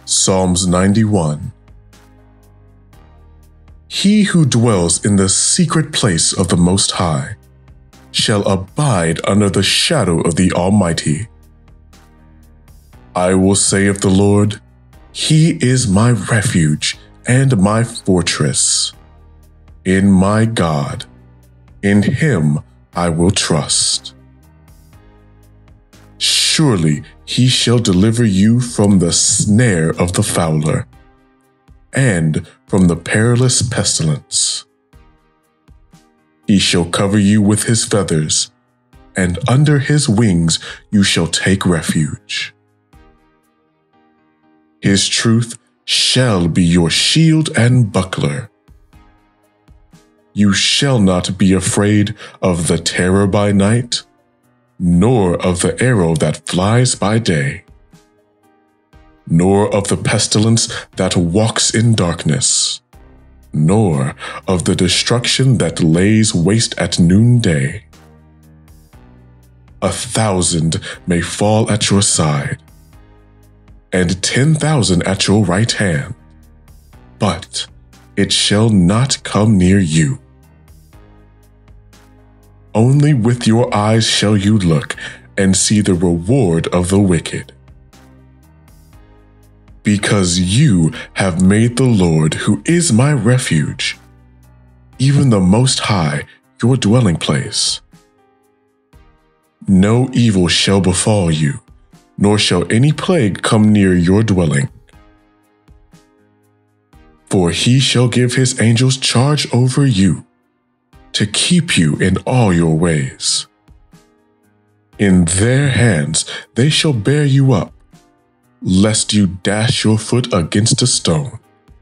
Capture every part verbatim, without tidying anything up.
Psalms ninety-one. He who dwells in the secret place of the Most High shall abide under the shadow of the Almighty. I will say of the Lord, He is my refuge and my fortress. In my God, in Him I will trust. Surely He shall deliver you from the snare of the fowler and from the perilous pestilence. He shall cover you with His feathers, and under His wings you shall take refuge. His truth shall be your shield and buckler. You shall not be afraid of the terror by night, nor of the arrow that flies by day, nor of the pestilence that walks in darkness, nor of the destruction that lays waste at noonday. A thousand may fall at your side, and ten thousand at your right hand, but it shall not come near you. Only with your eyes shall you look and see the reward of the wicked. Because you have made the Lord, who is my refuge, even the Most High, your dwelling place. No evil shall befall you, nor shall any plague come near your dwelling. For He shall give His angels charge over you, to keep you in all your ways. In their hands they shall bear you up, lest you dash your foot against a stone.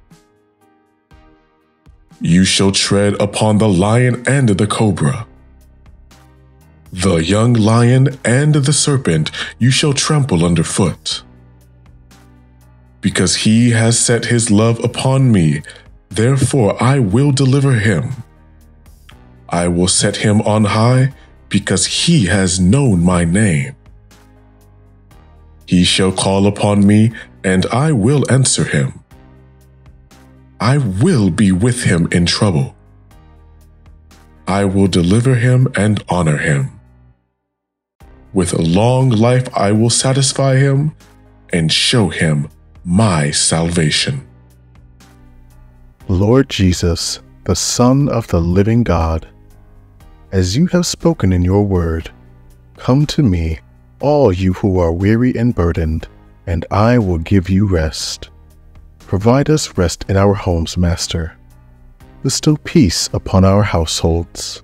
You shall tread upon the lion and the cobra. The young lion and the serpent you shall trample underfoot. Because He has set His love upon me, therefore I will deliver him. I will set him on high, because he has known my name. He shall call upon me, and I will answer him. I will be with him in trouble. I will deliver him and honor him. With a long life I will satisfy him and show him my salvation. Lord Jesus, the Son of the living God, as you have spoken in your word, come to me, all you who are weary and burdened, and I will give you rest. Provide us rest in our homes, Master. Bestow peace upon our households.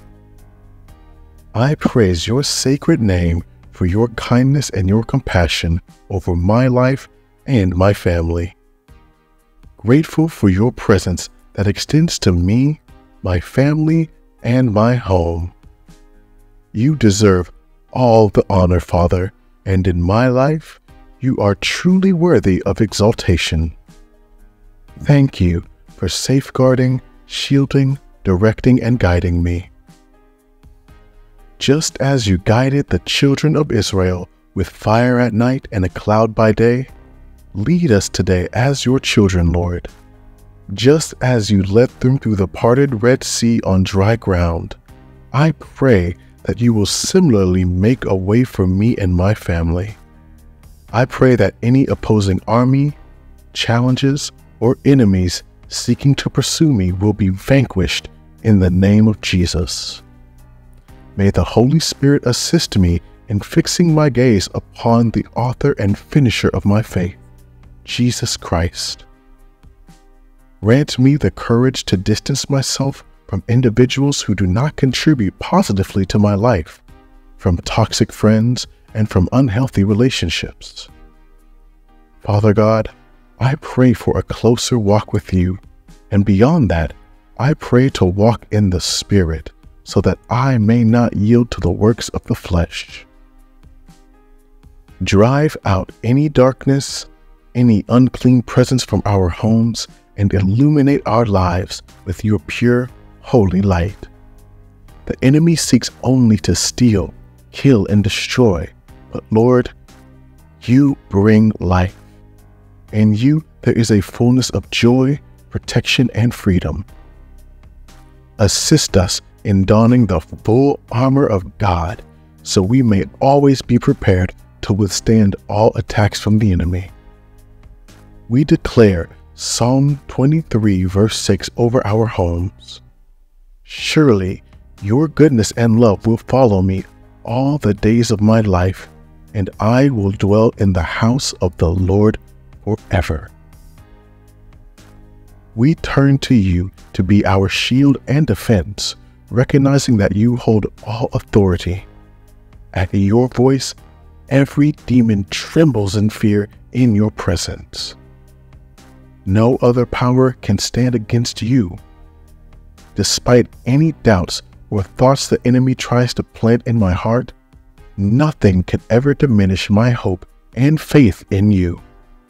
I praise your sacred name for your kindness and your compassion over my life and my family. Grateful for your presence that extends to me, my family, and my home. You deserve all the honor, Father, and in my life, you are truly worthy of exaltation. Thank you for safeguarding, shielding, directing, and guiding me. Just as you guided the children of Israel with fire at night and a cloud by day, lead us today as your children, Lord. Just as you led them through the parted Red Sea on dry ground, I pray that you will similarly make a way for me and my family. I pray that any opposing army, challenges, or enemies seeking to pursue me will be vanquished in the name of Jesus. May the Holy Spirit assist me in fixing my gaze upon the author and finisher of my faith, Jesus Christ. Grant me the courage to distance myself from individuals who do not contribute positively to my life, from toxic friends, and from unhealthy relationships. Father God, I pray for a closer walk with you, and beyond that, I pray to walk in the Spirit, so that I may not yield to the works of the flesh. Drive out any darkness, any unclean presence from our homes, and illuminate our lives with your pure, holy light. The enemy seeks only to steal, kill, and destroy, but Lord, you bring life. In you there is a fullness of joy, protection, and freedom. Assist us in donning the full armor of God, so we may always be prepared to withstand all attacks from the enemy. We declare Psalm twenty-three verse six over our homes. Surely your goodness and love will follow me all the days of my life, and I will dwell in the house of the Lord forever. We turn to you to be our shield and defense, recognizing that you hold all authority. At your voice, every demon trembles in fear in your presence. No other power can stand against you. Despite any doubts or thoughts the enemy tries to plant in my heart, nothing can ever diminish my hope and faith in you.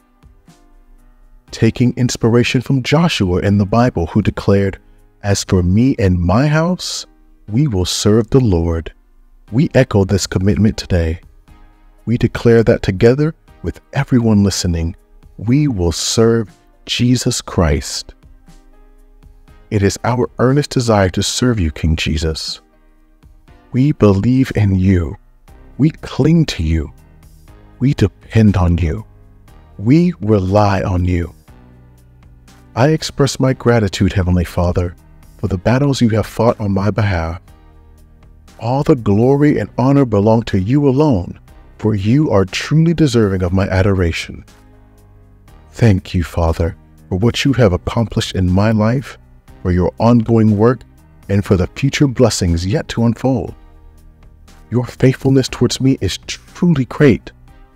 Taking inspiration from Joshua in the Bible, who declared, "As for me and my house, we will serve the Lord," we echo this commitment today. We declare that together with everyone listening, we will serve Jesus Christ. It is our earnest desire to serve you, King Jesus. We believe in you. We cling to you. We depend on you. We rely on you. I express my gratitude, Heavenly Father, for the battles you have fought on my behalf. All the glory and honor belong to you alone, for you are truly deserving of my adoration. Thank you, Father, for what you have accomplished in my life, for your ongoing work, and for the future blessings yet to unfold. Your faithfulness towards me is truly great.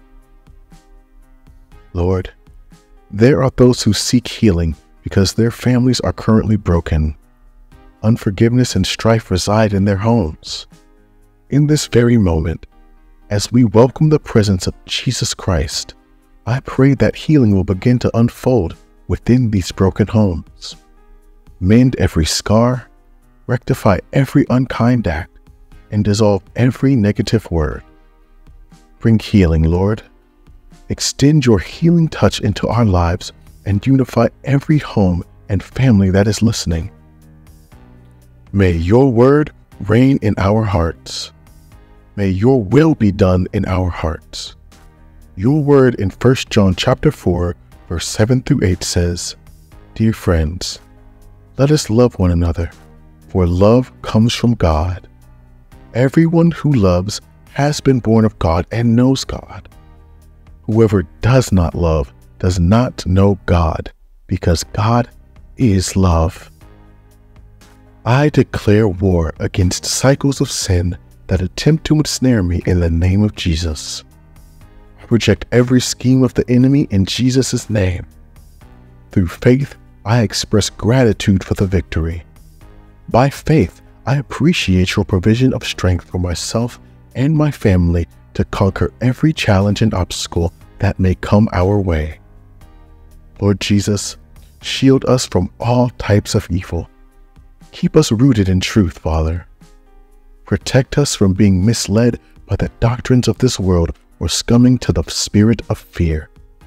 Lord, there are those who seek healing because their families are currently broken. Unforgiveness and strife reside in their homes. In this very moment, as we welcome the presence of Jesus Christ, I pray that healing will begin to unfold within these broken homes. Mend every scar, rectify every unkind act, and dissolve every negative word. Bring healing, Lord. Extend your healing touch into our lives and unify every home and family that is listening. May your word reign in our hearts. May your will be done in our hearts. Your word in First John chapter four, verse seven through eight says, "Dear friends, let us love one another, for love comes from God. Everyone who loves has been born of God and knows God. Whoever does not love does not know God, because God is love." I declare war against cycles of sin that attempt to ensnare me in the name of Jesus. I reject every scheme of the enemy in Jesus' name. Through faith, I express gratitude for the victory. By faith, I appreciate your provision of strength for myself and my family to conquer every challenge and obstacle that may come our way. Lord Jesus, shield us from all types of evil. Keep us rooted in truth, Father. Protect us from being misled by the doctrines of this world or succumbing to the spirit of fear.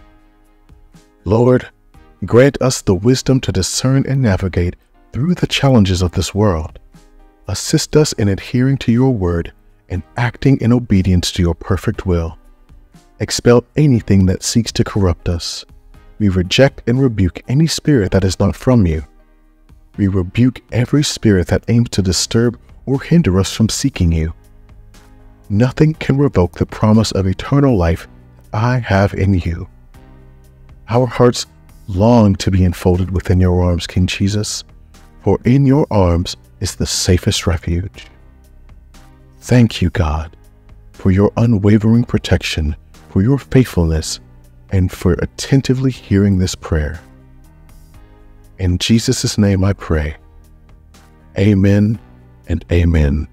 Lord, grant us the wisdom to discern and navigate through the challenges of this world. Assist us in adhering to your word and acting in obedience to your perfect will. Expel anything that seeks to corrupt us. We reject and rebuke any spirit that is not from you. We rebuke every spirit that aims to disturb or hinder us from seeking you. Nothing can revoke the promise of eternal life I have in you. Our hearts long to be enfolded within your arms, King Jesus, for in your arms is the safest refuge. Thank you, God, for your unwavering protection, for your faithfulness, and for attentively hearing this prayer. In Jesus' name I pray. Amen and amen.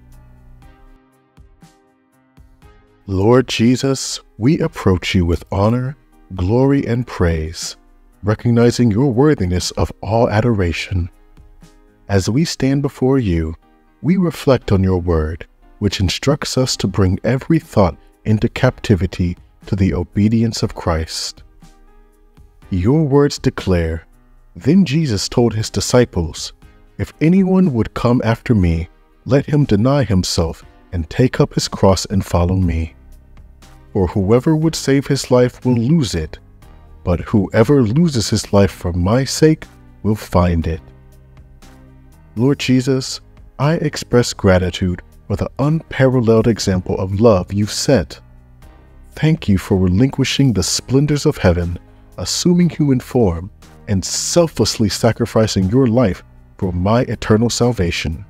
Lord Jesus, we approach you with honor, glory, and praise, recognizing your worthiness of all adoration. As we stand before you, we reflect on your word, which instructs us to bring every thought into captivity to the obedience of Christ. Your words declare, "Then Jesus told his disciples, 'If anyone would come after me, let him deny himself and take up his cross and follow me. For whoever would save his life will lose it, but whoever loses his life for my sake will find it.'" Lord Jesus, I express gratitude for the unparalleled example of love you've set. Thank you for relinquishing the splendors of heaven, assuming human form, and selflessly sacrificing your life for my eternal salvation.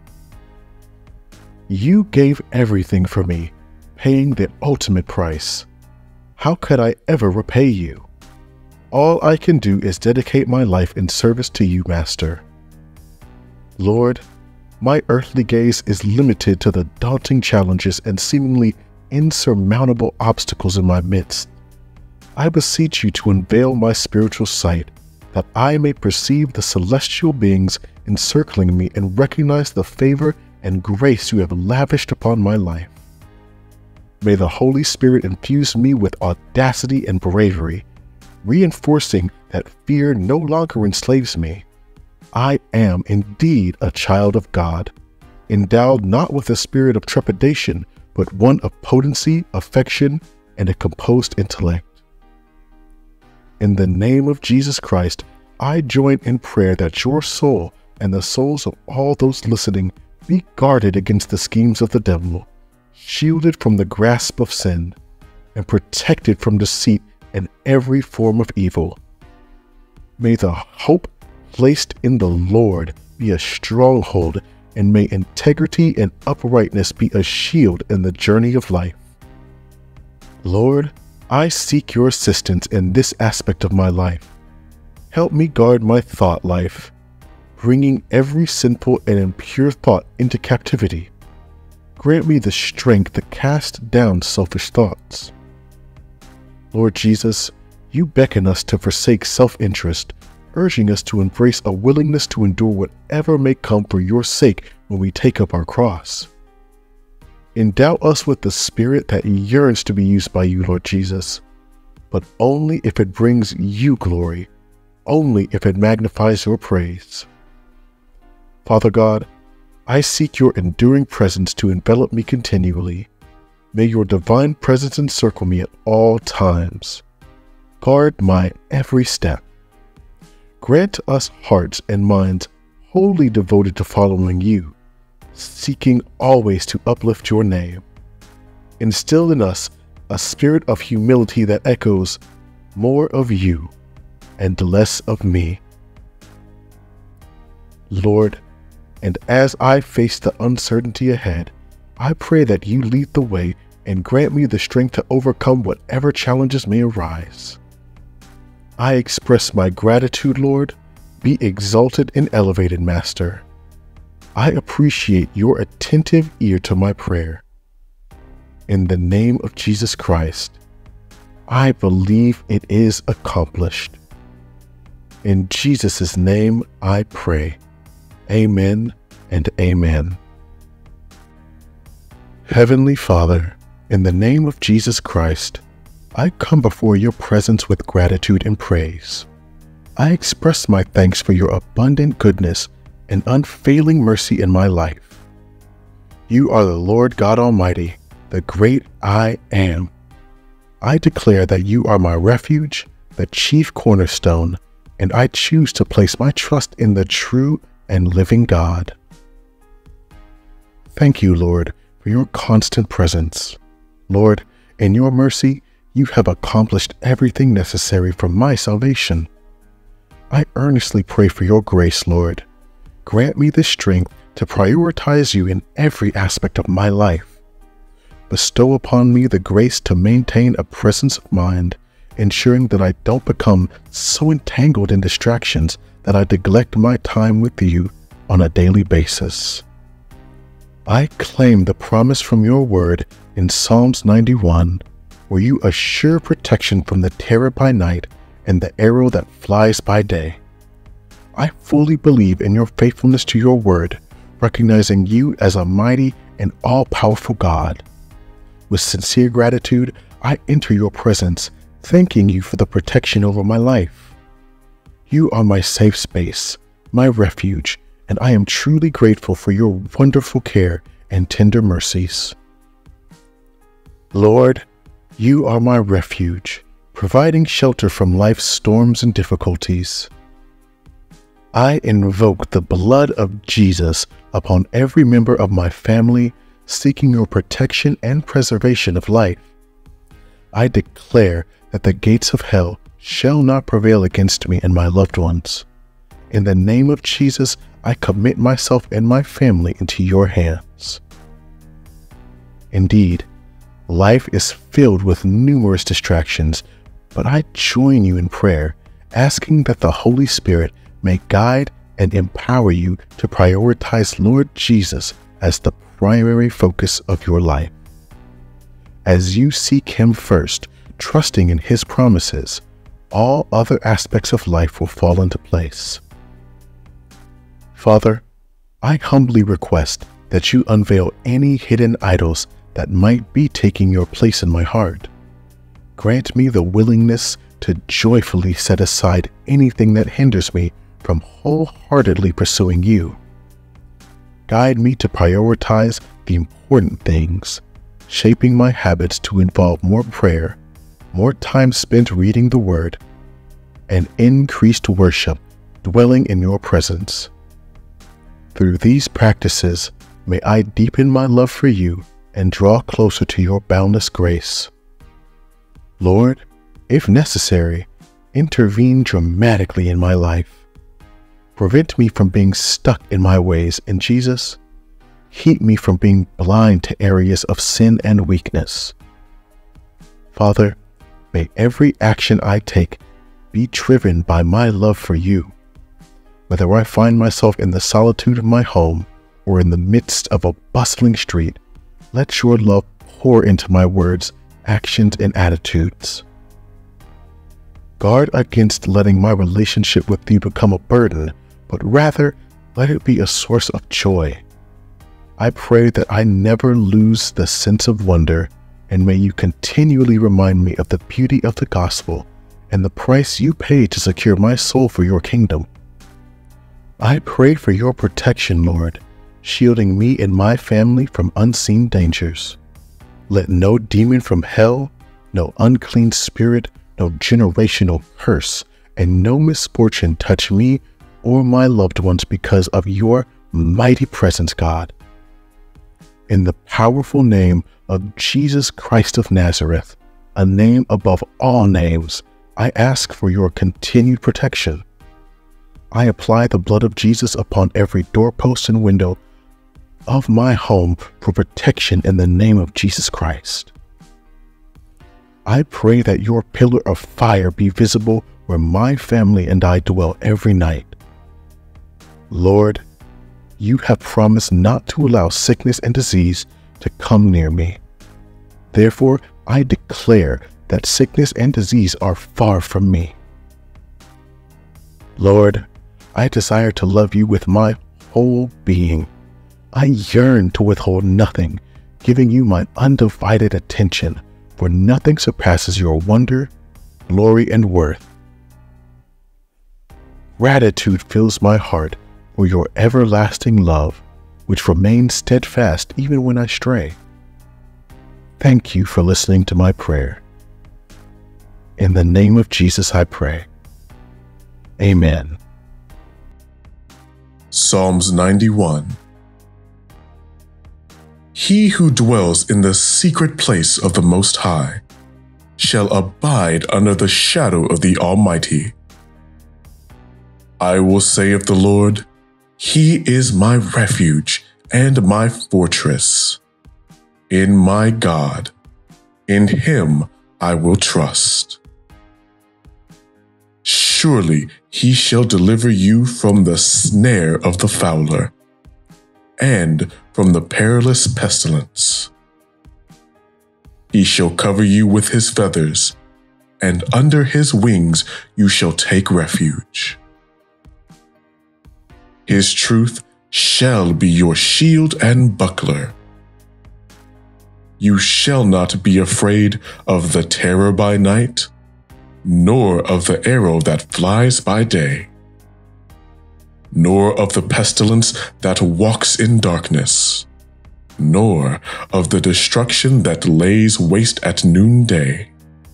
You gave everything for me, paying the ultimate price. How could I ever repay you? All I can do is dedicate my life in service to you, Master. Lord, my earthly gaze is limited to the daunting challenges and seemingly insurmountable obstacles in my midst. I beseech you to unveil my spiritual sight, that I may perceive the celestial beings encircling me and recognize the favor and grace you have lavished upon my life. May the Holy Spirit infuse me with audacity and bravery, reinforcing that fear no longer enslaves me. I am indeed a child of God, endowed not with a spirit of trepidation, but one of potency, affection, and a composed intellect. In the name of Jesus Christ, I join in prayer that your soul and the souls of all those listening be guarded against the schemes of the devil, shielded from the grasp of sin, and protected from deceit and every form of evil. May the hope placed in the Lord be a stronghold, and may integrity and uprightness be a shield in the journey of life. Lord, I seek your assistance in this aspect of my life. Help me guard my thought life, bringing every sinful and impure thought into captivity. Grant me the strength to cast down selfish thoughts. Lord Jesus, you beckon us to forsake self-interest, urging us to embrace a willingness to endure whatever may come for your sake when we take up our cross. Endow us with the spirit that yearns to be used by you, Lord Jesus, but only if it brings you glory, only if it magnifies your praise. Father God, I seek your enduring presence to envelop me continually. May your divine presence encircle me at all times. Guard my every step. Grant us hearts and minds wholly devoted to following you, seeking always to uplift your name. Instill in us a spirit of humility that echoes, "More of you and less of me." Lord, and as I face the uncertainty ahead, I pray that you lead the way and grant me the strength to overcome whatever challenges may arise. I express my gratitude, Lord. Be exalted and elevated, Master. I appreciate your attentive ear to my prayer. In the name of Jesus Christ, I believe it is accomplished. In Jesus' name I pray. Amen and amen. Heavenly Father, in the name of Jesus Christ, I come before your presence with gratitude and praise. I express my thanks for your abundant goodness and unfailing mercy in my life. You are the Lord God Almighty, the great I Am. I declare that you are my refuge, the chief cornerstone, and I choose to place my trust in the true and living God. Thank you, Lord, for your constant presence. Lord, in your mercy, you have accomplished everything necessary for my salvation. I earnestly pray for your grace, Lord. Grant me the strength to prioritize you in every aspect of my life. Bestow upon me the grace to maintain a presence of mind, ensuring that I don't become so entangled in distractions that I neglect my time with you on a daily basis. I claim the promise from your word in Psalms ninety-one, where you assure protection from the terror by night and the arrow that flies by day. I fully believe in your faithfulness to your word, recognizing you as a mighty and all-powerful God. With sincere gratitude, I enter your presence, thanking you for the protection over my life. You are my safe space, my refuge, and I am truly grateful for your wonderful care and tender mercies. Lord, you are my refuge, providing shelter from life's storms and difficulties. I invoke the blood of Jesus upon every member of my family, seeking your protection and preservation of life. I declare that the gates of hell shall not prevail against me and my loved ones. In the name of Jesus, I commit myself and my family into your hands. Indeed, life is filled with numerous distractions, but I join you in prayer, asking that the Holy Spirit may guide and empower you to prioritize Lord Jesus as the primary focus of your life. As you seek Him first, trusting in His promises, all other aspects of life will fall into place. Father, I humbly request that you unveil any hidden idols that might be taking your place in my heart. Grant me the willingness to joyfully set aside anything that hinders me from wholeheartedly pursuing you. Guide me to prioritize the important things, shaping my habits to involve more prayer, more time spent reading the Word, and increased worship dwelling in your presence. Through these practices, may I deepen my love for you and draw closer to your boundless grace. Lord, if necessary, intervene dramatically in my life. Prevent me from being stuck in my ways, and Jesus, keep me from being blind to areas of sin and weakness. Father, may every action I take be driven by my love for you. Whether I find myself in the solitude of my home or in the midst of a bustling street, let your love pour into my words, actions, and attitudes. Guard against letting my relationship with you become a burden, but rather let it be a source of joy. I pray that I never lose the sense of wonder, and may you continually remind me of the beauty of the gospel and the price you paid to secure my soul for your kingdom. I pray for your protection, Lord, shielding me and my family from unseen dangers. Let no demon from hell, no unclean spirit, no generational curse, and no misfortune touch me or my loved ones because of your mighty presence, God. In the powerful name of Jesus Christ of Nazareth, a name above all names, I ask for your continued protection. I apply the blood of Jesus upon every doorpost and window of my home for protection in the name of Jesus Christ. I pray that your pillar of fire be visible where my family and I dwell every night. Lord, you have promised not to allow sickness and disease to come near me. Therefore, I declare that sickness and disease are far from me. Lord, I desire to love you with my whole being. I yearn to withhold nothing, giving you my undivided attention, for nothing surpasses your wonder, glory, and worth. Gratitude fills my heart for your everlasting love, which remains steadfast even when I stray. Thank you for listening to my prayer. In the name of Jesus I pray. Amen. Psalms ninety-one. He who dwells in the secret place of the Most High shall abide under the shadow of the Almighty. I will say of the Lord, He is my refuge and my fortress. In my God, in Him I will trust. Surely He shall deliver you from the snare of the fowler and from the perilous pestilence. He shall cover you with His feathers, and under His wings you shall take refuge. His truth shall be your shield and buckler. You shall not be afraid of the terror by night, nor of the arrow that flies by day, nor of the pestilence that walks in darkness, nor of the destruction that lays waste at noonday.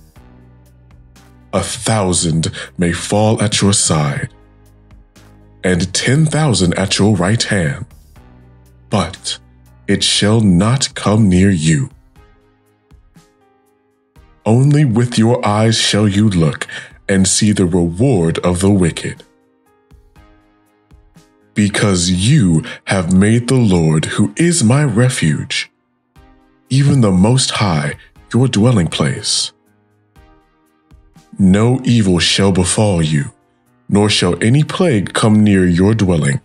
A thousand may fall at your side, and ten thousand at your right hand, but it shall not come near you. Only with your eyes shall you look and see the reward of the wicked. Because you have made the Lord, who is my refuge, even the Most High, your dwelling place. No evil shall befall you, nor shall any plague come near your dwelling.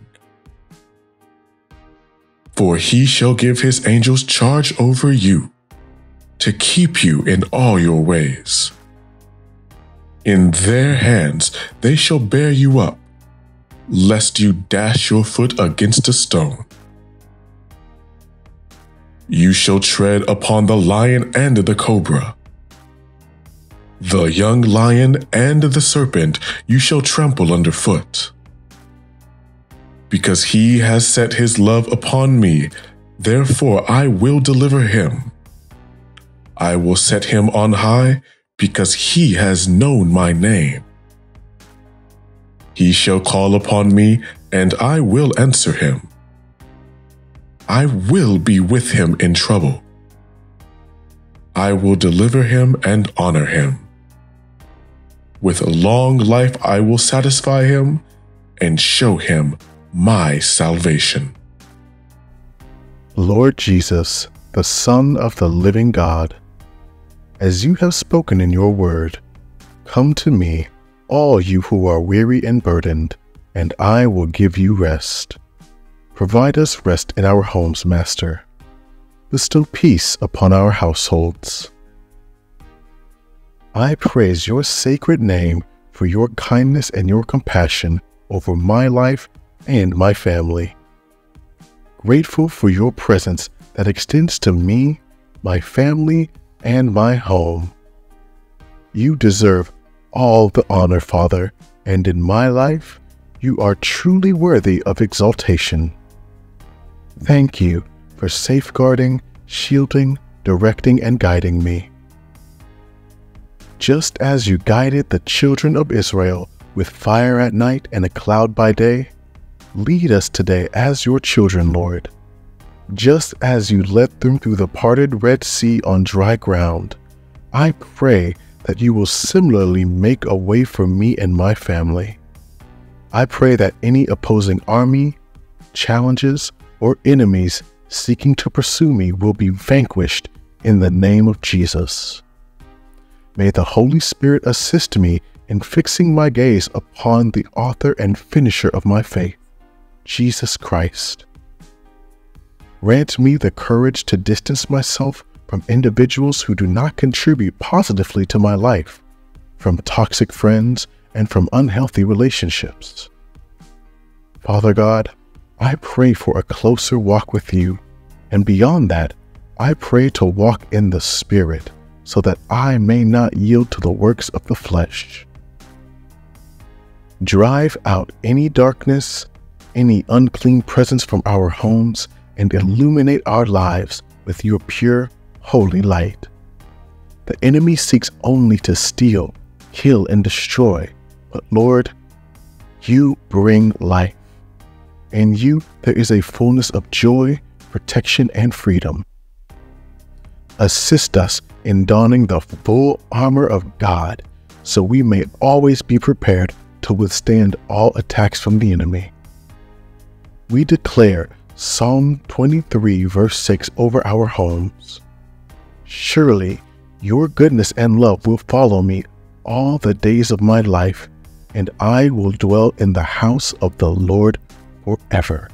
For he shall give his angels charge over you, to keep you in all your ways. In their hands they shall bear you up, lest you dash your foot against a stone. You shall tread upon the lion and the cobra. The young lion and the serpent you shall trample underfoot. Because he has set his love upon me, therefore I will deliver him. I will set him on high, because he has known my name. He shall call upon me, and I will answer him. I will be with him in trouble. I will deliver him and honor him. With a long life I will satisfy him and show him my salvation. Lord Jesus, the Son of the living God, as you have spoken in your word, come to me, all you who are weary and burdened, and I will give you rest. Provide us rest in our homes, Master. Bestow peace upon our households. I praise your sacred name for your kindness and your compassion over my life and my family. Grateful for your presence that extends to me, my family, and my home. You deserve all the honor, Father, and in my life, you are truly worthy of exaltation. Thank you for safeguarding, shielding, directing, and guiding me. Just as you guided the children of Israel with fire at night and a cloud by day, lead us today as your children, Lord. Just as you led them through the parted Red Sea on dry ground, I pray that you will similarly make a way for me and my family. I pray that any opposing army, challenges, or enemies seeking to pursue me will be vanquished in the name of Jesus. May the Holy Spirit assist me in fixing my gaze upon the author and finisher of my faith, Jesus Christ. Grant me the courage to distance myself from individuals who do not contribute positively to my life, from toxic friends, and from unhealthy relationships. Father God, I pray for a closer walk with you, and beyond that, I pray to walk in the Spirit, so that I may not yield to the works of the flesh. Drive out any darkness, any unclean presence from our homes, and illuminate our lives with your pure, holy light. The enemy seeks only to steal, kill, and destroy, but Lord, you bring life. In you there is a fullness of joy, protection, and freedom. Assist us in donning the full armor of God, so we may always be prepared to withstand all attacks from the enemy. We declare Psalm twenty-three verse six over our homes. Surely your goodness and love will follow me all the days of my life, and I will dwell in the house of the Lord forever.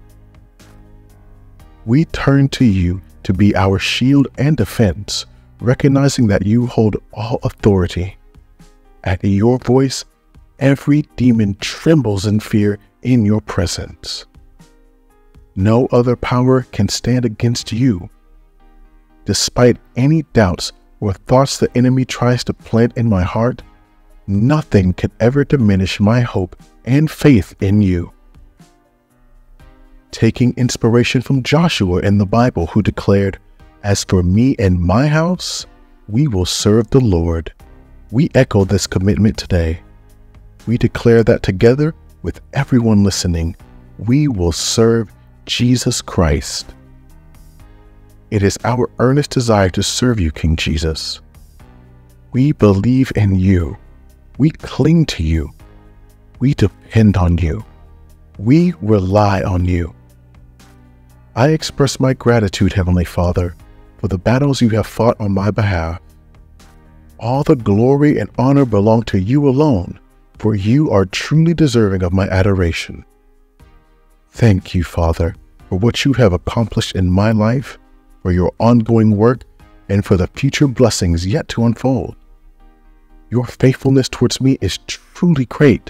We turn to you to be our shield and defense, recognizing that you hold all authority. At your voice, every demon trembles in fear in your presence. No other power can stand against you. Despite any doubts or thoughts the enemy tries to plant in my heart, Nothing can ever diminish my hope and faith in you. Taking inspiration from Joshua in the Bible, who declared, "As for me and my house, we will serve the Lord," we echo this commitment today. We declare that together with everyone listening, we will serve Jesus Christ. It is our earnest desire to serve you, King Jesus. We believe in you. We cling to you. We depend on you. We rely on you. I express my gratitude, Heavenly Father, for the battles you have fought on my behalf. All the glory and honor belong to you alone, for you are truly deserving of my adoration. Thank you, Father, for what you have accomplished in my life, for your ongoing work, and for the future blessings yet to unfold. Your faithfulness towards me is truly great.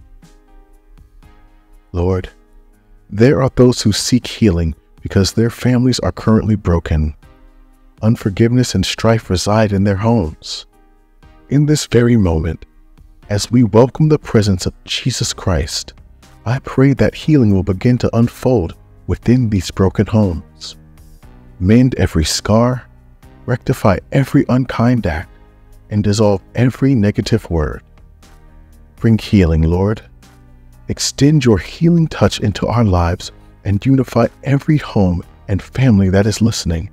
Lord, there are those who seek healing because their families are currently broken. Unforgiveness and strife reside in their homes. In this very moment, as we welcome the presence of Jesus Christ, I pray that healing will begin to unfold within these broken homes. Mend every scar, rectify every unkind act, and dissolve every negative word. Bring healing, Lord. Extend your healing touch into our lives and unify every home and family that is listening.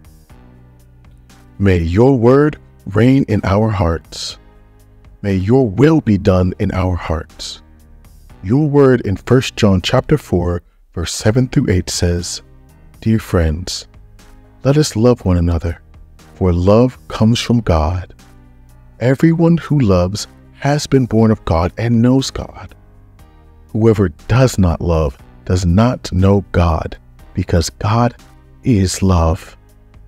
May your word reign in our hearts. May your will be done in our hearts. Your word in First John chapter four, verse seven through eight says, "Dear friends, let us love one another, for love comes from God. Everyone who loves has been born of God and knows God. Whoever does not love does not know God, because God is love."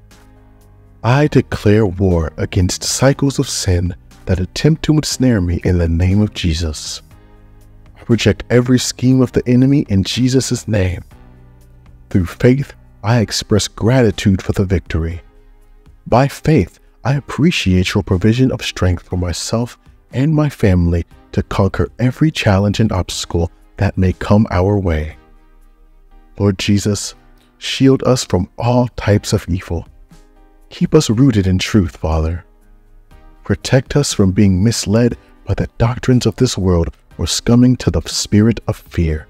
I declare war against cycles of sin that attempt to ensnare me in the name of Jesus. I reject every scheme of the enemy in Jesus' name. Through faith, I express gratitude for the victory. By faith, I appreciate your provision of strength for myself and my family to conquer every challenge and obstacle that may come our way. Lord Jesus, shield us from all types of evil. Keep us rooted in truth, Father. Protect us from being misled by the doctrines of this world or succumbing to the spirit of fear.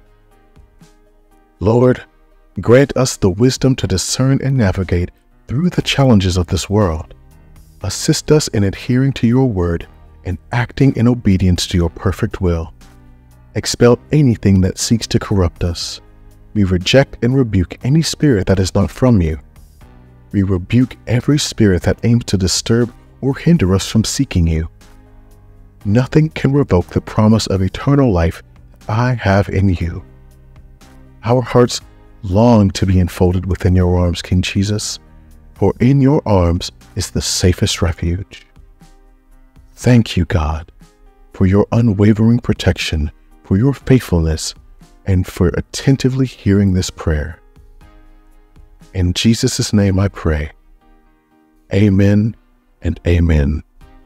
Lord, grant us the wisdom to discern and navigate through the challenges of this world. Assist us in adhering to your word and acting in obedience to your perfect will. Expel anything that seeks to corrupt us. We reject and rebuke any spirit that is not from you. We rebuke every spirit that aims to disturb or hinder us from seeking you. Nothing can revoke the promise of eternal life I have in you. Our hearts long to be enfolded within your arms, King Jesus, for in your arms is the safest refuge. Thank you, God, for your unwavering protection, for your faithfulness, and for attentively hearing this prayer. In Jesus' name I pray. Amen and amen.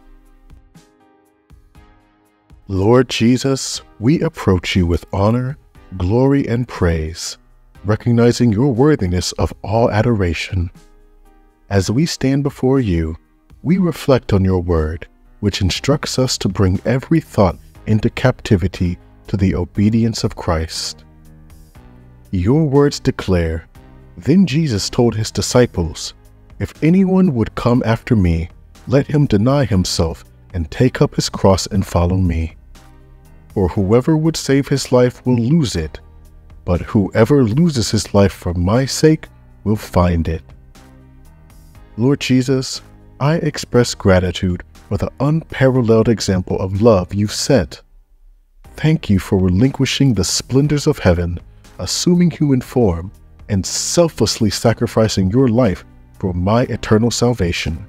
Lord Jesus, we approach you with honor, glory, and praise, recognizing your worthiness of all adoration. As we stand before you, we reflect on your word, which instructs us to bring every thought into captivity to the obedience of Christ. Your words declare, "Then Jesus told his disciples, 'If anyone would come after me, let him deny himself and take up his cross and follow me. For whoever would save his life will lose it, but whoever loses his life for my sake will find it.'" Lord Jesus, I express gratitude for the unparalleled example of love you've set. Thank you for relinquishing the splendors of heaven, assuming human form, and selflessly sacrificing your life for my eternal salvation.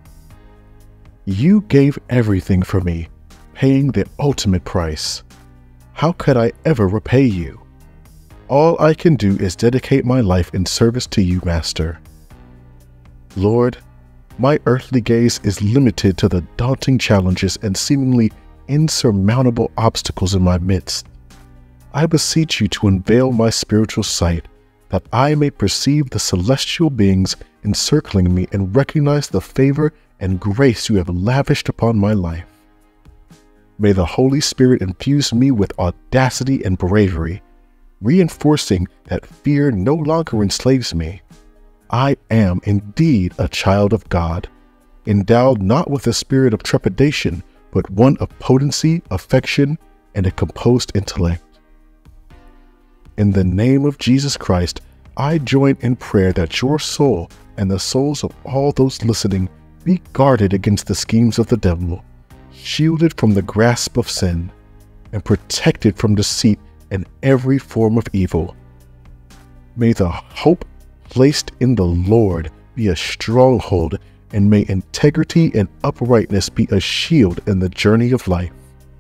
You gave everything for me, paying the ultimate price. How could I ever repay you? All I can do is dedicate my life in service to you, Master. Lord, my earthly gaze is limited to the daunting challenges and seemingly insurmountable obstacles in my midst. I beseech you to unveil my spiritual sight, that I may perceive the celestial beings encircling me and recognize the favor and grace you have lavished upon my life. May the Holy Spirit infuse me with audacity and bravery, reinforcing that fear no longer enslaves me. I am indeed a child of God, endowed not with a spirit of trepidation, but one of potency, affection, and a composed intellect. In the name of Jesus Christ, I join in prayer that your soul and the souls of all those listening be guarded against the schemes of the devil, shielded from the grasp of sin, and protected from deceit and every form of evil. May the hope placed in the Lord be a stronghold, and may integrity and uprightness be a shield in the journey of life.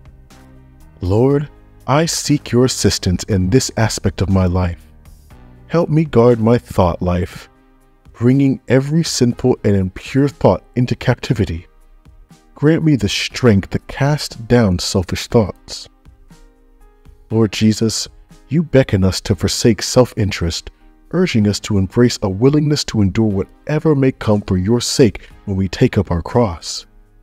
Lord, I seek your assistance in this aspect of my life. Help me guard my thought life, bringing every sinful and impure thought into captivity. Grant me the strength to cast down selfish thoughts. Lord Jesus, you beckon us to forsake self-interest, urging us to embrace a willingness to endure whatever may come for your sake when we take up our cross.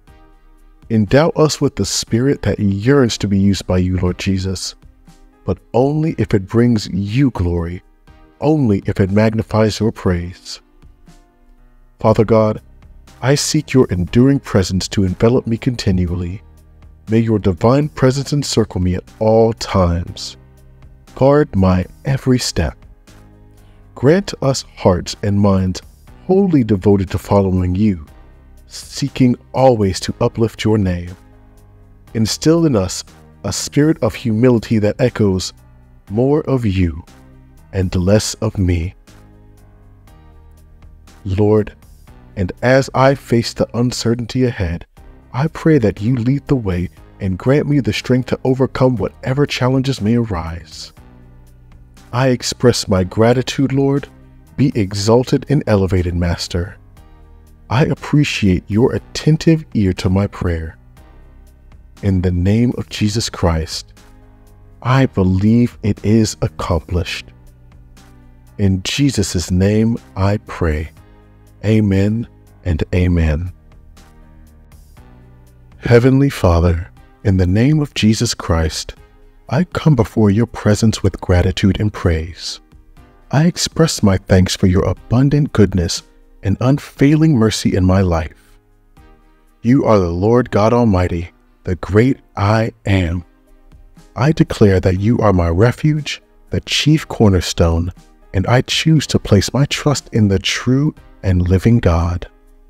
Endow us with the spirit that yearns to be used by you, Lord Jesus, but only if it brings you glory, only if it magnifies your praise. Father God, I seek your enduring presence to envelop me continually. May your divine presence encircle me at all times. Guard my every step. Grant us hearts and minds wholly devoted to following you, seeking always to uplift your name. Instill in us a spirit of humility that echoes, more of you and less of me. Lord, and as I face the uncertainty ahead, I pray that you lead the way and grant me the strength to overcome whatever challenges may arise. I express my gratitude, Lord. Be exalted and elevated, Master. I appreciate your attentive ear to my prayer. In the name of Jesus Christ, I believe it is accomplished. In Jesus' name I pray. Amen and amen. Heavenly Father, in the name of Jesus Christ, I come before your presence with gratitude and praise. I express my thanks for your abundant goodness and unfailing mercy in my life. You are the Lord God Almighty, the great I Am. I declare that you are my refuge, the chief cornerstone, and I choose to place my trust in the true and living God.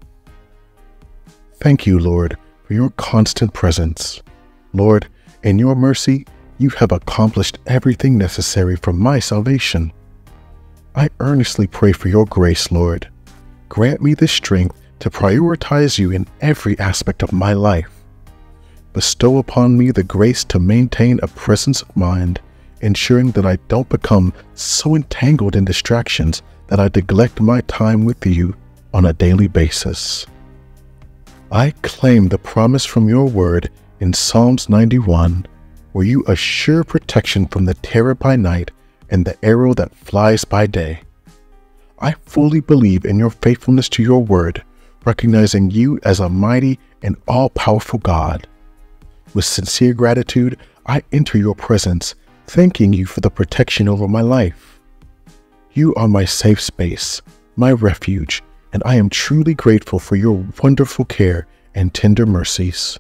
Thank you, Lord, for your constant presence. Lord, in your mercy, you have accomplished everything necessary for my salvation. I earnestly pray for your grace, Lord. Grant me the strength to prioritize you in every aspect of my life. Bestow upon me the grace to maintain a presence of mind, ensuring that I don't become so entangled in distractions that I neglect my time with you on a daily basis. I claim the promise from your word in Psalms ninety-one, where you assure protection from the terror by night and the arrow that flies by day. I fully believe in your faithfulness to your word, recognizing you as a mighty and all-powerful God. With sincere gratitude, I enter your presence, thanking you for the protection over my life. You are my safe space, my refuge, and I am truly grateful for your wonderful care and tender mercies.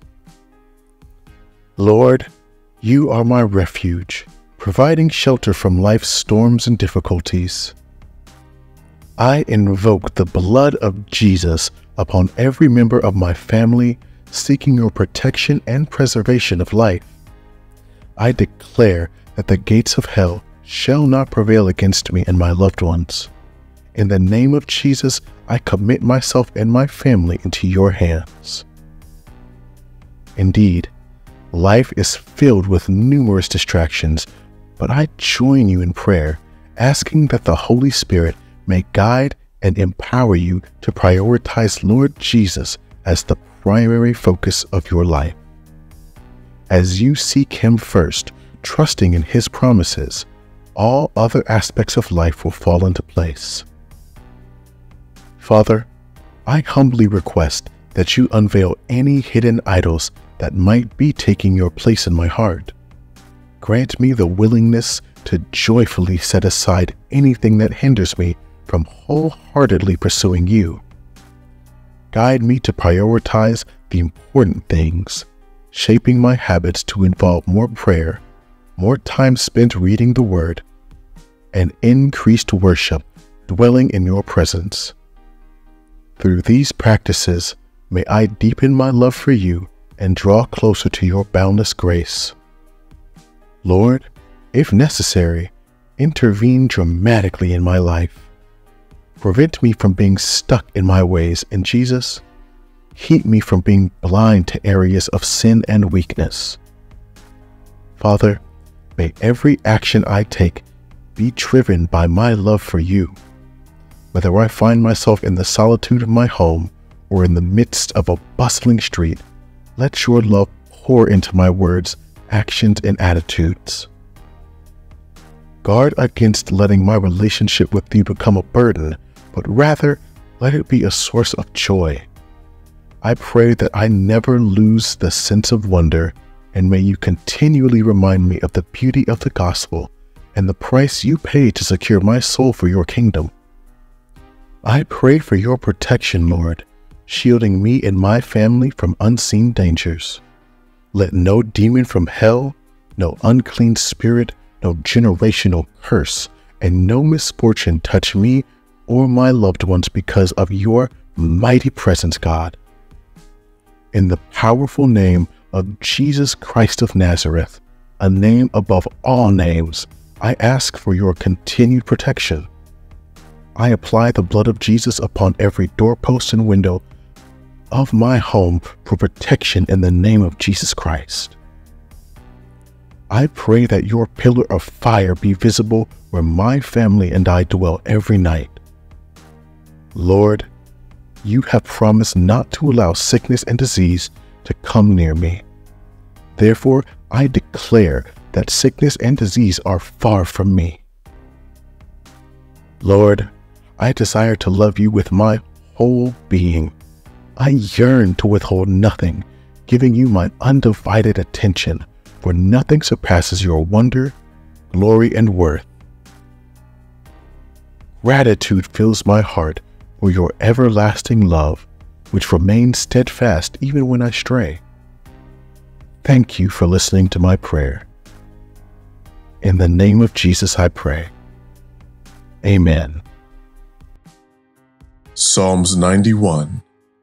Lord, you are my refuge, providing shelter from life's storms and difficulties. I invoke the blood of Jesus upon every member of my family, seeking your protection and preservation of life. I declare that the gates of hell shall not prevail against me and my loved ones. In the name of Jesus, I commit myself and my family into your hands. Indeed, life is filled with numerous distractions, but I join you in prayer, asking that the Holy Spirit may guide and empower you to prioritize Lord Jesus as the primary focus of your life. As you seek Him first, trusting in His promises, all other aspects of life will fall into place. Father, I humbly request that you unveil any hidden idols that might be taking your place in my heart. Grant me the willingness to joyfully set aside anything that hinders me from wholeheartedly pursuing you. Guide me to prioritize the important things, shaping my habits to involve more prayer, more time spent reading the Word, and increased worship dwelling in your presence. Through these practices, may I deepen my love for you and draw closer to your boundless grace. Lord, if necessary, intervene dramatically in my life. Prevent me from being stuck in my ways, and Jesus, keep me from being blind to areas of sin and weakness. Father, may every action I take be driven by my love for you. Whether I find myself in the solitude of my home or in the midst of a bustling street, let your love pour into my words, actions, and attitudes. Guard against letting my relationship with you become a burden, but rather let it be a source of joy. I pray that I never lose the sense of wonder, and may you continually remind me of the beauty of the gospel and the price you paid to secure my soul for your kingdom. I pray for your protection, Lord, shielding me and my family from unseen dangers. Let no demon from hell, no unclean spirit, no generational curse, and no misfortune touch me or my loved ones because of your mighty presence, God. In the powerful name of Jesus Christ of Nazareth, a name above all names, I ask for your continued protection. I apply the blood of Jesus upon every doorpost and window of my home for protection in the name of Jesus Christ. I pray that your pillar of fire be visible where my family and I dwell every night. Lord, you have promised not to allow sickness and disease to come near me. Therefore, I declare that sickness and disease are far from me. Lord, I desire to love you with my whole being. I yearn to withhold nothing, giving you my undivided attention, for nothing surpasses your wonder, glory, and worth. Gratitude fills my heart for your everlasting love, which remains steadfast even when I stray. Thank you for listening to my prayer. In the name of Jesus I pray. Amen. Psalms ninety-one.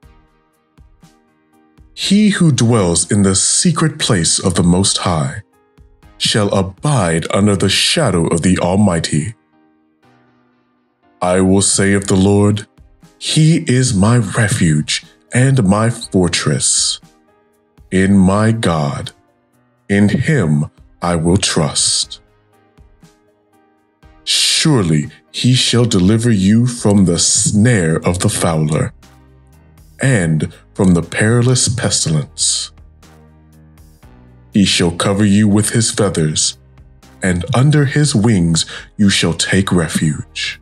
He who dwells in the secret place of the Most High shall abide under the shadow of the Almighty. I will say of the Lord, He is my refuge and my fortress. In my God, in Him I will trust. Surely He shall deliver you from the snare of the fowler and from the perilous pestilence. He shall cover you with His feathers, and under His wings you shall take refuge.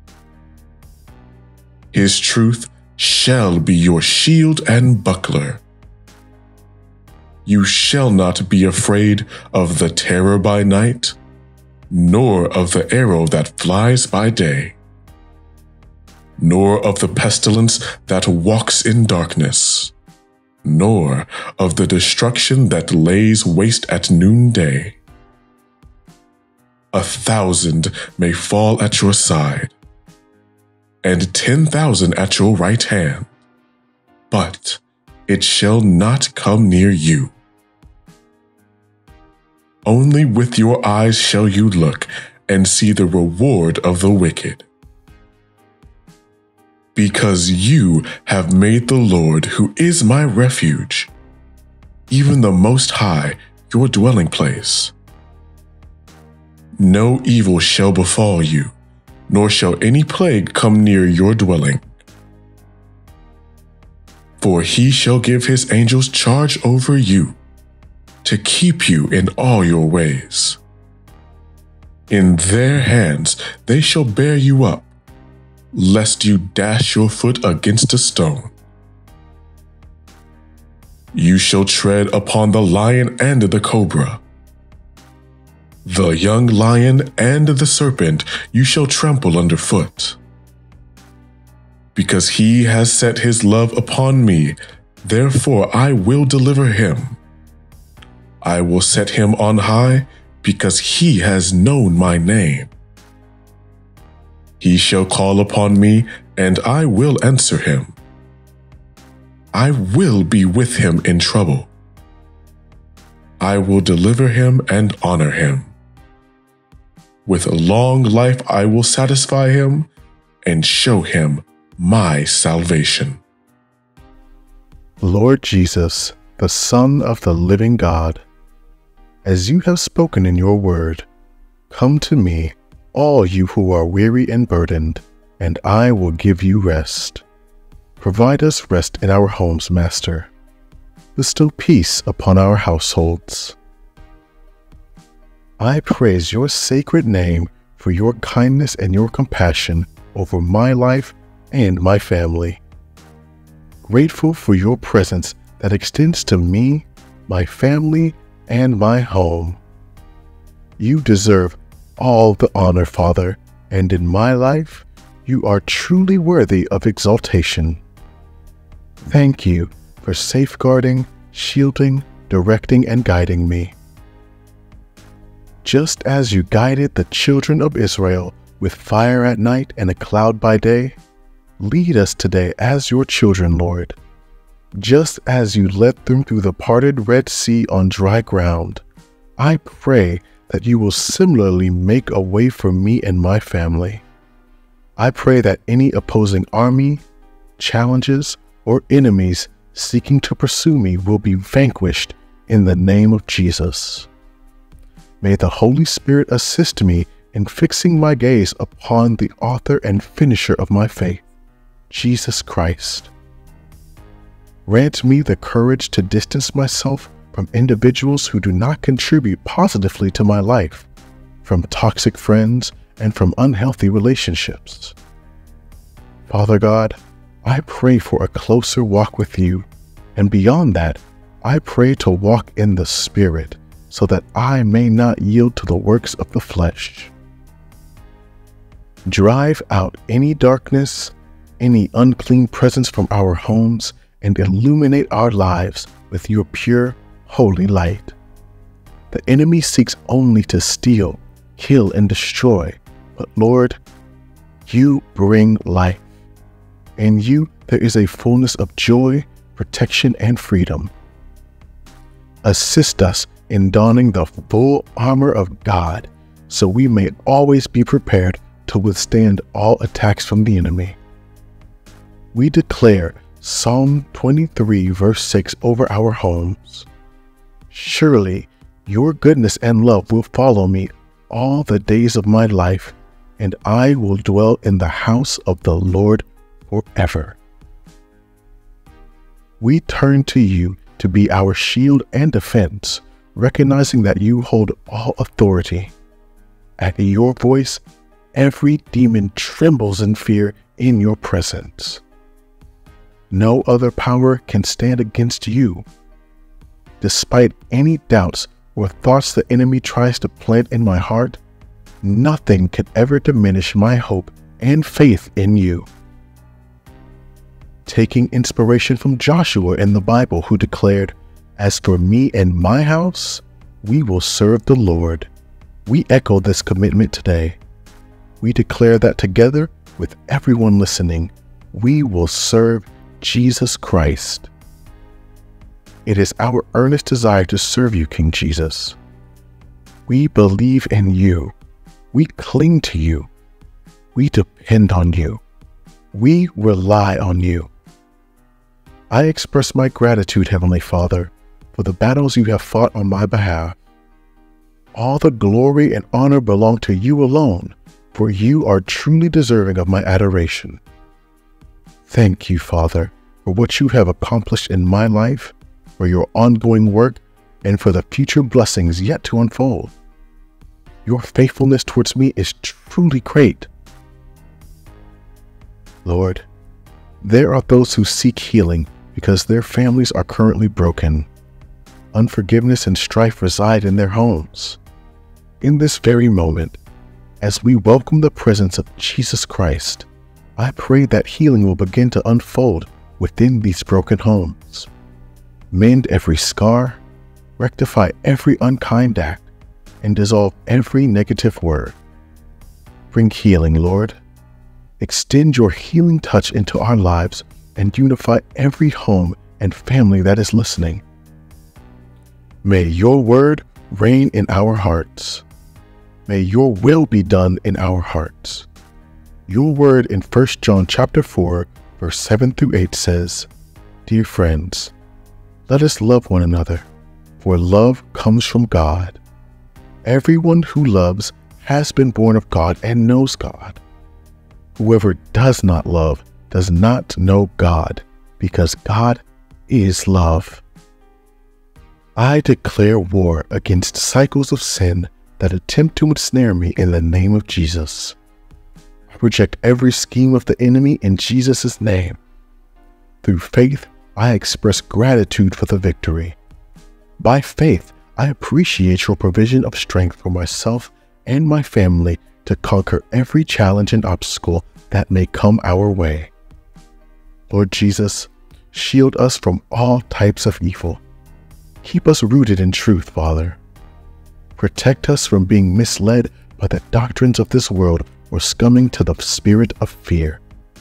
His truth shall be your shield and buckler. You shall not be afraid of the terror by night, nor of the arrow that flies by day, nor of the pestilence that walks in darkness, nor of the destruction that lays waste at noonday. A thousand may fall at your side, and ten thousand at your right hand, but it shall not come near you. Only with your eyes shall you look and see the reward of the wicked. Because you have made the Lord, who is my refuge, even the Most High, your dwelling place. No evil shall befall you, nor shall any plague come near your dwelling. For He shall give His angels charge over you, to keep you in all your ways. In their hands they shall bear you up, lest you dash your foot against a stone. You shall tread upon the lion and the cobra. The young lion and the serpent you shall trample underfoot. Because he has set his love upon me, therefore I will deliver him. I will set him on high, because he has known my name. He shall call upon me, and I will answer him. I will be with him in trouble. I will deliver him and honor him. With long life I will satisfy him and show him my salvation. Lord Jesus, the Son of the living God, as you have spoken in your word, come to me, all you who are weary and burdened, and I will give you rest. Provide us rest in our homes, Master. Bestow peace upon our households. I praise your sacred name for your kindness and your compassion over my life and my family. Grateful for your presence that extends to me, my family, and my home. You deserve all the honor, Father, and in my life, you are truly worthy of exaltation. Thank you for safeguarding, shielding, directing, and guiding me. Just as you guided the children of Israel with fire at night and a cloud by day, lead us today as your children, Lord. Just as you led them through the parted Red Sea on dry ground, I pray that you will similarly make a way for me and my family. I pray that any opposing army, challenges, or enemies seeking to pursue me will be vanquished in the name of Jesus. May the Holy Spirit assist me in fixing my gaze upon the author and finisher of my faith, Jesus Christ. Grant me the courage to distance myself from individuals who do not contribute positively to my life, from toxic friends, and from unhealthy relationships. Father God, I pray for a closer walk with you, and beyond that, I pray to walk in the Spirit, so that I may not yield to the works of the flesh. Drive out any darkness, any unclean presence from our homes, and illuminate our lives with your pure, holy light. The enemy seeks only to steal, kill, and destroy, but Lord, you bring life. In you there is a fullness of joy, protection, and freedom. Assist us in donning the full armor of God, so we may always be prepared to withstand all attacks from the enemy. We declare Psalm twenty-three verse six over our homes. Surely your goodness and love will follow me all the days of my life, and I will dwell in the house of the Lord forever. We turn to you to be our shield and defense, recognizing that you hold all authority. At your voice, every demon trembles in fear in your presence. No other power can stand against you. Despite any doubts or thoughts the enemy tries to plant in my heart, nothing can ever diminish my hope and faith in you. Taking inspiration from Joshua in the Bible, who declared, "As for me and my house, we will serve the Lord," we echo this commitment today. We declare that together with everyone listening, we will serve Jesus Christ. It is our earnest desire to serve you, King Jesus. We believe in you. We cling to you. We depend on you. We rely on you. I express my gratitude, Heavenly Father, for the battles you have fought on my behalf. All the glory and honor belong to you alone, for you are truly deserving of my adoration. Thank you, Father, for what you have accomplished in my life, for your ongoing work, and for the future blessings yet to unfold. Your faithfulness towards me is truly great. Lord, there are those who seek healing because their families are currently broken. Unforgiveness and strife reside in their homes. In this very moment, as we welcome the presence of Jesus Christ, I pray that healing will begin to unfold within these broken homes. Mend every scar, rectify every unkind act, and dissolve every negative word. Bring healing, Lord. Extend your healing touch into our lives and unify every home and family that is listening. May your word reign in our hearts. May your will be done in our hearts. Your word in First John chapter four, verse seven through eight says, "Dear friends, let us love one another, for love comes from God. Everyone who loves has been born of God and knows God. Whoever does not love does not know God, because God is love." I declare war against cycles of sin that attempt to ensnare me in the name of Jesus. I reject every scheme of the enemy in Jesus' name. Through faith, I express gratitude for the victory. By faith, I appreciate your provision of strength for myself and my family to conquer every challenge and obstacle that may come our way. Lord Jesus, shield us from all types of evil. Keep us rooted in truth, Father. Protect us from being misled by the doctrines of this world or succumbing to the spirit of fear.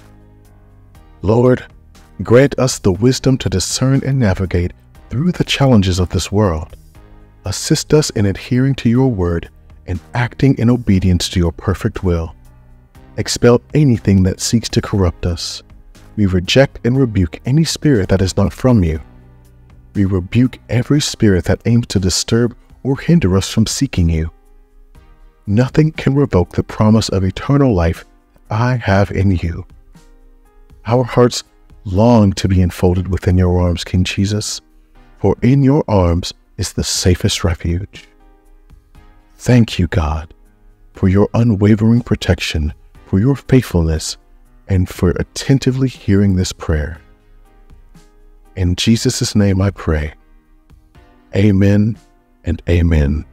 Lord, grant us the wisdom to discern and navigate through the challenges of this world. Assist us in adhering to your word and acting in obedience to your perfect will. Expel anything that seeks to corrupt us. We reject and rebuke any spirit that is not from you. We rebuke every spirit that aims to disturb or hinder us from seeking you. Nothing can revoke the promise of eternal life I have in you. Our hearts long to be enfolded within your arms, King Jesus, for in your arms is the safest refuge. Thank you, God, for your unwavering protection, for your faithfulness, and for attentively hearing this prayer. In Jesus' name I pray. Amen and amen.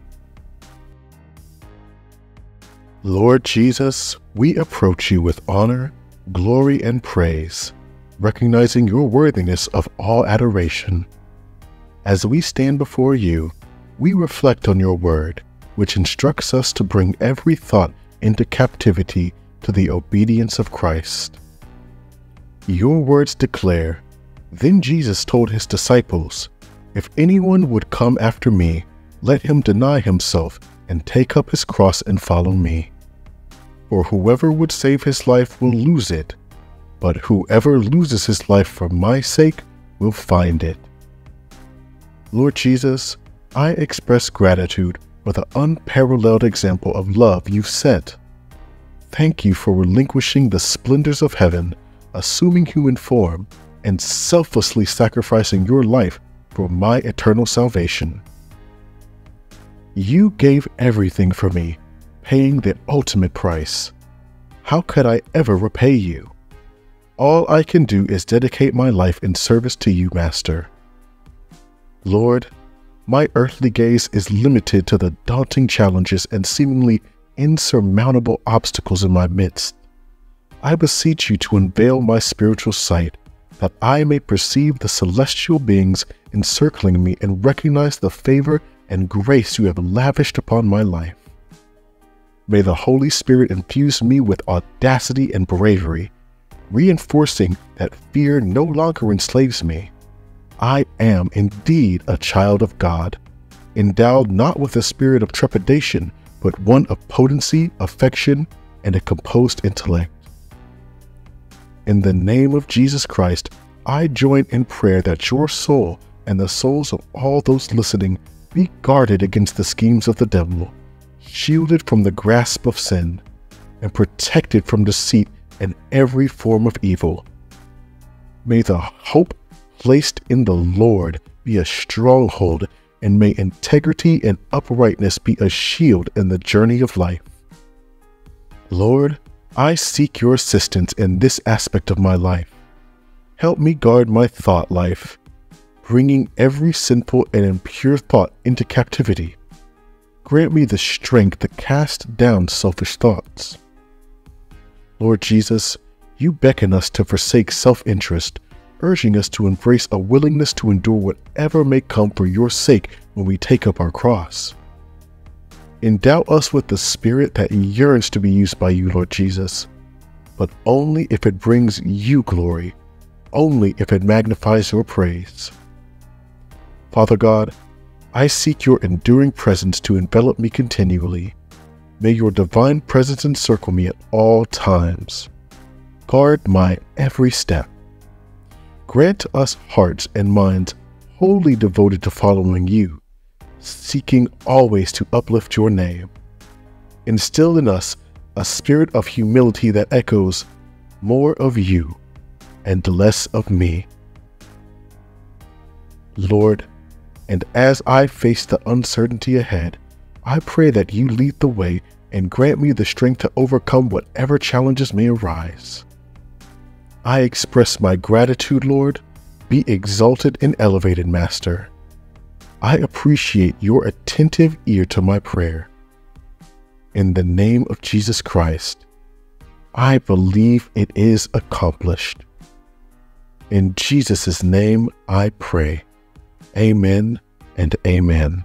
Lord Jesus, we approach you with honor, glory, and praise, recognizing your worthiness of all adoration. As we stand before you, we reflect on your word, which instructs us to bring every thought into captivity to the obedience of Christ. Your words declare, "Then Jesus told his disciples, 'If anyone would come after me, let him deny himself and take up his cross and follow me. For whoever would save his life will lose it, but whoever loses his life for my sake will find it.'" Lord Jesus, I express gratitude for the unparalleled example of love you've set. Thank you for relinquishing the splendors of heaven, assuming human form, and selflessly sacrificing your life for my eternal salvation. You gave everything for me, paying the ultimate price. How could I ever repay you? All I can do is dedicate my life in service to you, Master. Lord, my earthly gaze is limited to the daunting challenges and seemingly insurmountable obstacles in my midst. I beseech you to unveil my spiritual sight, that I may perceive the celestial beings encircling me and recognize the favor and grace you have lavished upon my life. May the Holy Spirit infuse me with audacity and bravery, reinforcing that fear no longer enslaves me. I am indeed a child of God, endowed not with a spirit of trepidation, but one of potency, affection, and a composed intellect. In the name of Jesus Christ, I join in prayer that your soul and the souls of all those listening be guarded against the schemes of the devil, shielded from the grasp of sin, and protected from deceit and every form of evil. May the hope placed in the Lord be a stronghold and may integrity and uprightness be a shield in the journey of life. Lord, I seek your assistance in this aspect of my life. Help me guard my thought life, bringing every sinful and impure thought into captivity. Grant me the strength to cast down selfish thoughts. Lord Jesus, you beckon us to forsake self-interest, urging us to embrace a willingness to endure whatever may come for your sake when we take up our cross. Endow us with the spirit that yearns to be used by you, Lord Jesus, but only if it brings you glory, only if it magnifies your praise. Father God, I seek your enduring presence to envelop me continually. May your divine presence encircle me at all times. Guard my every step. Grant us hearts and minds wholly devoted to following you, seeking always to uplift your name. Instill in us a spirit of humility that echoes, more of you and less of me. Lord, and as I face the uncertainty ahead, I pray that you lead the way and grant me the strength to overcome whatever challenges may arise. I express my gratitude, Lord. Be exalted and elevated, Master. I appreciate your attentive ear to my prayer. In the name of Jesus Christ, I believe it is accomplished. In Jesus' name I pray. Amen and amen.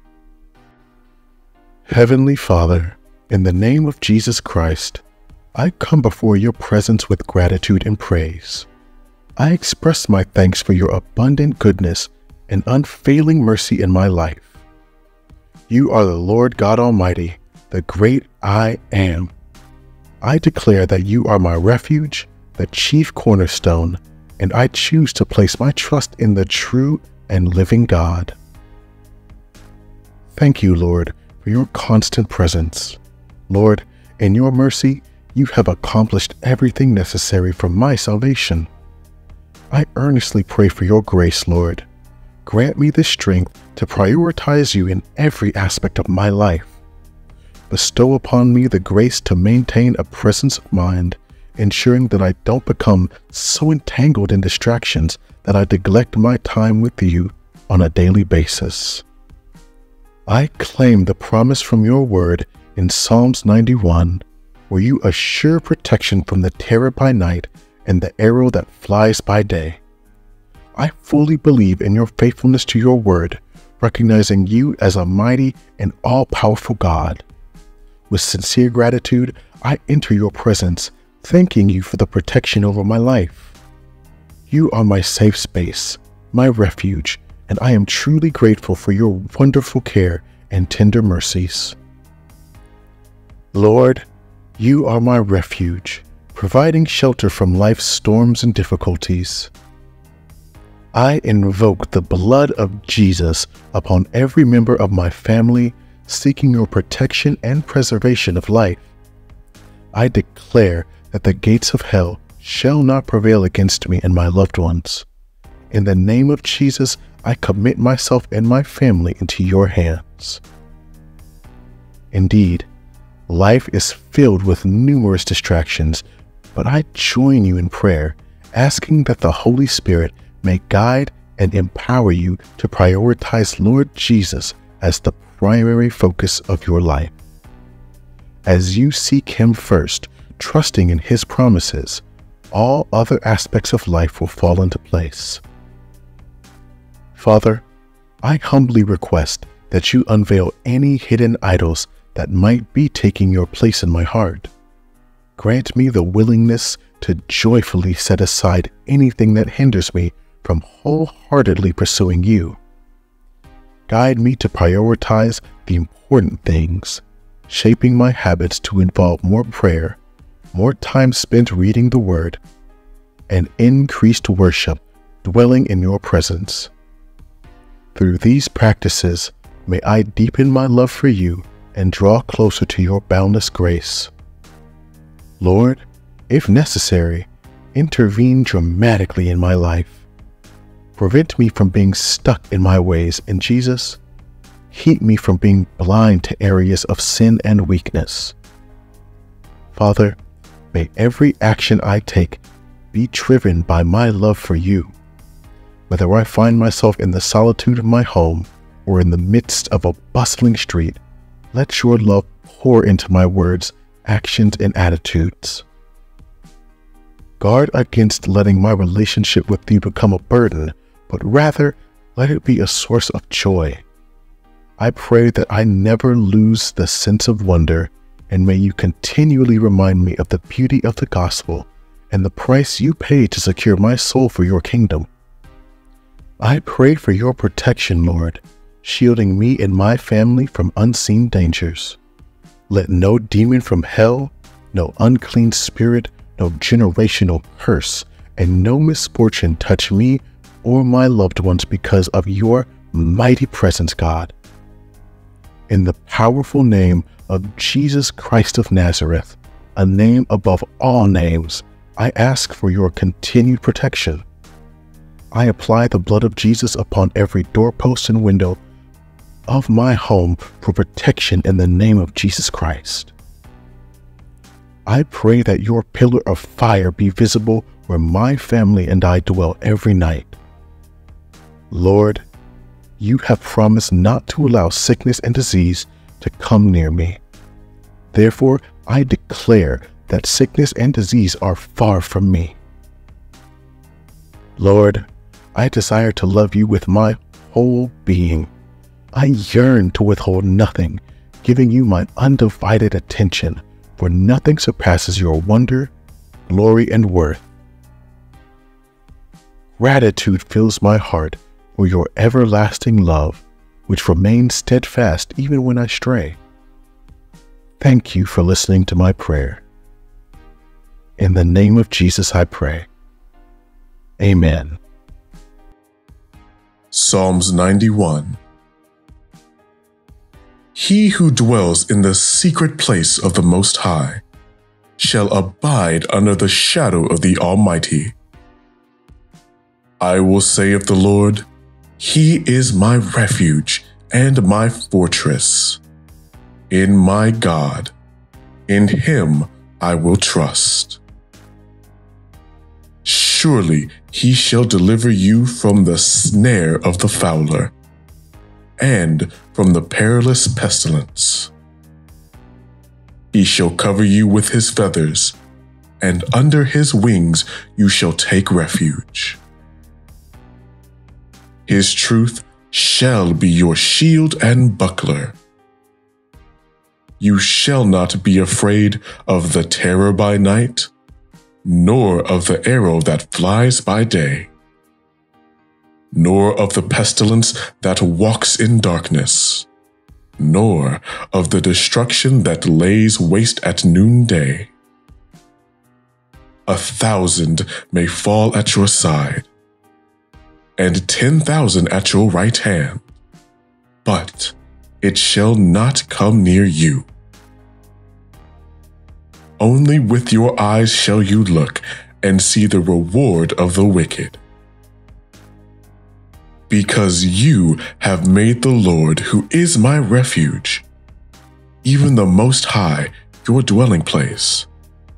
Heavenly Father, in the name of Jesus Christ, I come before your presence with gratitude and praise. I express my thanks for your abundant goodness and unfailing mercy in my life. You are the Lord God Almighty, the great I Am. I declare that you are my refuge, the chief cornerstone, and I choose to place my trust in the true and living God. Thank you, Lord, for your constant presence. Lord, in your mercy, you have accomplished everything necessary for my salvation. I earnestly pray for your grace, Lord. Grant me the strength to prioritize you in every aspect of my life. Bestow upon me the grace to maintain a presence of mind, ensuring that I don't become so entangled in distractions that I neglect my time with you on a daily basis. I claim the promise from your word in Psalms ninety-one, where you assure protection from the terror by night and the arrow that flies by day. I fully believe in your faithfulness to your word, recognizing you as a mighty and all-powerful God. With sincere gratitude, I enter your presence, thanking you for the protection over my life. You are my safe space, my refuge, and I am truly grateful for your wonderful care and tender mercies. Lord, you are my refuge, providing shelter from life's storms and difficulties. I invoke the blood of Jesus upon every member of my family, seeking your protection and preservation of life. I declare that the gates of hell shall not prevail against me and my loved ones. In the name of Jesus, I commit myself and my family into your hands. Indeed, life is filled with numerous distractions, but I join you in prayer, asking that the Holy Spirit may guide and empower you to prioritize Lord Jesus as the primary focus of your life. As you seek him first, trusting in his promises, all other aspects of life will fall into place. Father, I humbly request that you unveil any hidden idols that might be taking your place in my heart. Grant me the willingness to joyfully set aside anything that hinders me from wholeheartedly pursuing you. Guide me to prioritize the important things, shaping my habits to involve more prayer, more time spent reading the Word, and increased worship dwelling in your presence. Through these practices, may I deepen my love for you and draw closer to your boundless grace. Lord, if necessary, intervene dramatically in my life. Prevent me from being stuck in my ways, and Jesus, keep me from being blind to areas of sin and weakness. Father, may every action I take be driven by my love for you. Whether I find myself in the solitude of my home or in the midst of a bustling street, let your love pour into my words, actions, and attitudes. Guard against letting my relationship with you become a burden, but rather let it be a source of joy. I pray that I never lose the sense of wonder, and may you continually remind me of the beauty of the gospel and the price you paid to secure my soul for your kingdom. I pray for your protection, Lord, shielding me and my family from unseen dangers. Let no demon from hell, no unclean spirit, no generational curse, and no misfortune touch me or my loved ones because of your mighty presence, God. In the powerful name of Jesus Christ of Nazareth, a name above all names, I ask for your continued protection. I apply the blood of Jesus upon every doorpost and window of my home for protection in the name of Jesus Christ. I pray that your pillar of fire be visible where my family and I dwell every night. Lord, you have promised not to allow sickness and disease to come near me. Therefore, I declare that sickness and disease are far from me. Lord, I desire to love you with my whole being. I yearn to withhold nothing, giving you my undivided attention, for nothing surpasses your wonder, glory, and worth. Gratitude fills my heart for your everlasting love, which remains steadfast even when I stray. Thank you for listening to my prayer. In the name of Jesus I pray. Amen. Psalms ninety-one. He who dwells in the secret place of the Most High shall abide under the shadow of the Almighty. I will say of the Lord, He is my refuge and my fortress. In my God, in Him I will trust. Surely He shall deliver you from the snare of the fowler and from the perilous pestilence. He shall cover you with His feathers, and under His wings you shall take refuge. His truth shall be your shield and buckler. You shall not be afraid of the terror by night, nor of the arrow that flies by day, nor of the pestilence that walks in darkness, nor of the destruction that lays waste at noonday. A thousand may fall at your side, and ten thousand at your right hand, but it shall not come near you. Only with your eyes shall you look and see the reward of the wicked. Because you have made the Lord, who is my refuge, even the Most High, your dwelling place.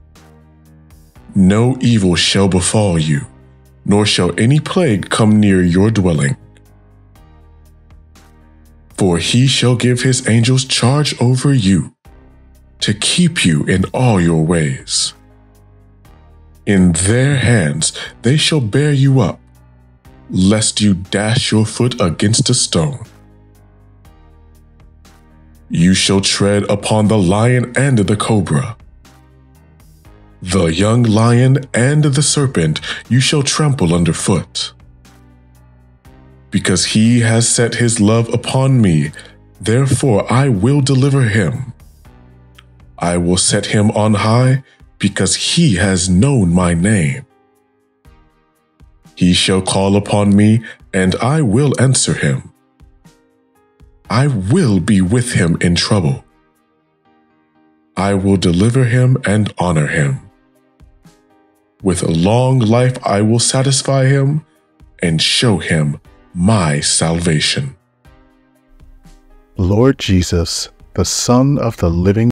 No evil shall befall you, nor shall any plague come near your dwelling. For He shall give His angels charge over you, to keep you in all your ways. In their hands they shall bear you up, lest you dash your foot against a stone. You shall tread upon the lion and the cobra. The young lion and the serpent you shall trample underfoot. Because He has set His love upon me, therefore I will deliver him. I will set him on high, because he has known my name. He shall call upon me, and I will answer him. I will be with him in trouble. I will deliver him and honor him. With a long life I will satisfy him and show him my salvation. Lord Jesus, the Son of the living